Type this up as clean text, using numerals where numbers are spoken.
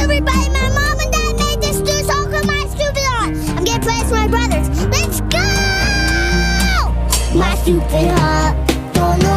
everybody, my mom and dad made this stew, so I'll put my stupid on. I'm gonna play with my brothers. Let's go! My stupid heart, don't know